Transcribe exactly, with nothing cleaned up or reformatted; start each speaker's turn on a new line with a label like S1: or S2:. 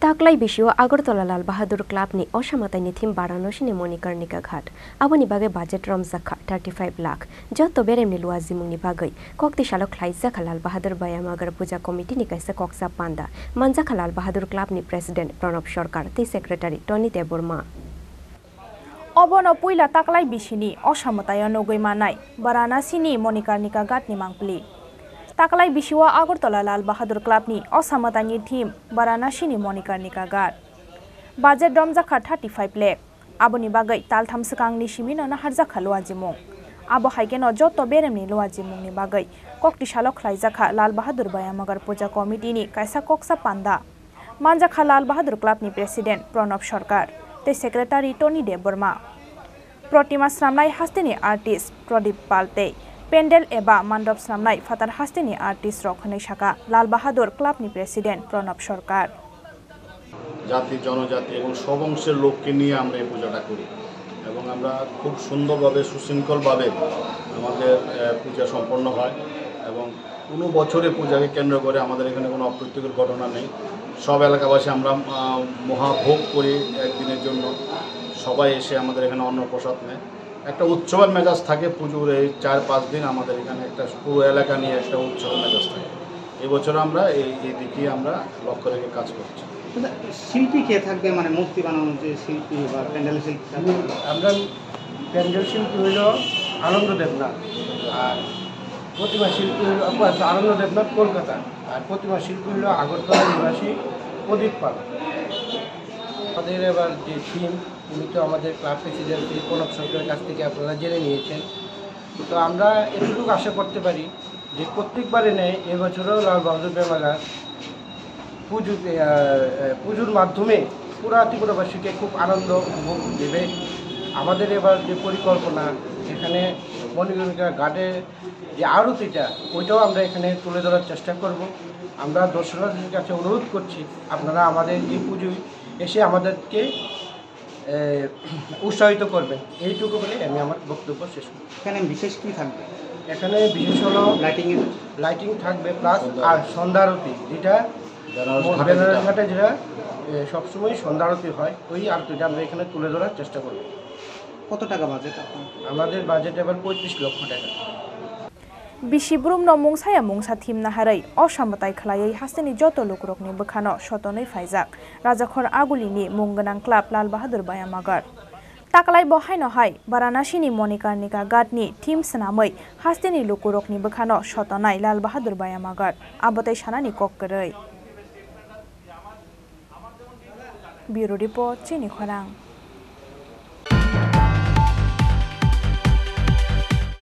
S1: ताकलाई बिशिव आगरतला लाल बहादुर क्लाबनि असामातायनि थीम वाराणसीनि मणिकर्णिका घाट आबोनि बागै बाजेट रमजाखा thirty-five लाख जत बेरेमनि लुआजिमुंनि बागै कक्तिशालो ख्लाइजाखा लाल बहादुर बायामागर पूजा कमिटिनि काइसा कक्सा पान्दा मानजाखा लाल बहादुर क्लाबनि प्रेसिडेन्ट प्रणब सरकार तै सेक्रेटारि टनी देबबर्मा
S2: अबनो पुइला ताकलाई बिशिनि असामताय नगै मानाय वाराणसीनि मणिकर्णिका घाटनि मांगप्लि ताकलाई बिशिवा आगरतला लाल बहादुर क्लाबनि असामतानि थीम वाराणसीनि मणिकर्णिका घाट बाजेट रमजाखा thirty-five लाख आबोनि बागै तालथाम सकांनि सिमिनो नाहारजाखा लुआजिमुं आबो हाइकेनो जत बेरेमनि लुआजिमुंनि बागै कक्तिशालो ख्लाइजाखा लाल बहादुर बायामागर पूजा कमिटिनि काइसा कक्सा पान्दा मानजाखा लाल बहादुर क्लाबनि प्रेसिडेन्ट प्रणब सरकार तै सेक्रेटारि टनी देबबर्मा प्रतिमा स्रामनाय हास्तेनि आर्टिस्ट प्रदीप पाल्टे पेन्डेल एबा मान्डप स्रामनाय फातार हास्तेनि आर्टिस्ट रखनै शाखा लाल बहादुर क्लाबनि प्रेसिडेन्ट प्रणब सरकार
S3: জাতি জনজাতি এবং সব অংশের লোককে নিয়ে আমরা এই পূজাটা করি এবং আমরা খুব সুন্দরভাবে সুশৃঙ্খলভাবে আমাদের পূজা সম্পন্ন হয় এবং কোনো বছরে পূজাকে কেন্দ্র করে আমাদের এখানে কোনো অপ্রীতিকর ঘটনা নেই সব এলাকাবাসী আমরা মহাভোগ করি একদিনের জন্য সবাই এসে আমাদের এখানে অন্নপ্রসাদ নেয় একটা উৎসবের মেজাজ থাকে পুজোর এই চার পাঁচ দিন আমাদের এখানে একটা পুরো এলাকা নিয়ে একটা উৎসবের মেজাজ থাকে এই বছর আমরা এই এই দিকে আমরা লক্ষ্য রেখে কাজ করছি
S4: শিল্পী কে থাকবে মানে মূর্তি বানানোর যে শিল্পী বা প্যান্ডেল শিল্পী
S5: আমরা প্যান্ডেল শিল্পী হইল আনন্দ দেবনাথ আর প্রতিমা শিল্পী হইল আনন্দ দেবনাথ কলকাতা আর প্রতিমা শিল্পী হইল আগরতলা নিবাসী প্রদীপ পাল আমাদের এবার যে থিম উনি তো আমাদের ক্লাব প্রেসিডেন্ট প্রণব সরকারের কাছ থেকে আপনারা জেনে নিয়েছেন তো আমরা এতটুকু আশা করতে পারি যে প্রত্যেকবারে নেয় এবছরও লাল বাহাদুর বেমাগার পুজো পুজোর মাধ্যমে পুরা ত্রিপুরাবাসীকে খুব আনন্দ উপভোগ দেবে আমাদের এবার যে পরিকল্পনা এখানে মণিকর্ণিকা ঘাটের যে আরতিটা ওইটাও আমরা এখানে তুলে ধরার চেষ্টা করব আমরা দর্শনার্থীদের কাছে অনুরোধ করছি আপনারা আমাদের এই পুজোয় এসে আমাদেরকে উৎসাহিত করবেন এইটুকু বলে আমি আমার বক্তব্য শেষ করি
S4: এখানে বিশেষ কী থাকবে
S5: এখানে বিশেষ হলো লাইটিং লাইটিং থাকবে প্লাস আর সন্ধ্যা আরতি যেটা বেনারস ঘাটে যেটা সবসময় সন্ধ্যা আরতি হয় ওই আরতিটা আমরা এখানে তুলে ধরার চেষ্টা করব
S4: কত টাকা বাজেট
S5: আমাদের বাজেট এবার পঁয়ত্রিশ লক্ষ টাকা
S2: बिशिब्रुम न मुंसाया मुंसा थीम नाहारै असामताय खलायै हास्तेनि जत लुकरकनि बोखानो सतनै फाइजाक राजाखर आगुलिनि मुंगोनां क्लाब लाल बहादुर बायामागर ताकलाई बहायनहाय वाराणसीनि मणिकर्णिका घाटनि थीम सनामै हास्तेनि लुकरकनि बोखानो सतनाय लाल बहादुर बायामागर आबतै सानानि कक्करै ब्यूरो रिपोर्ट चिनि खरां।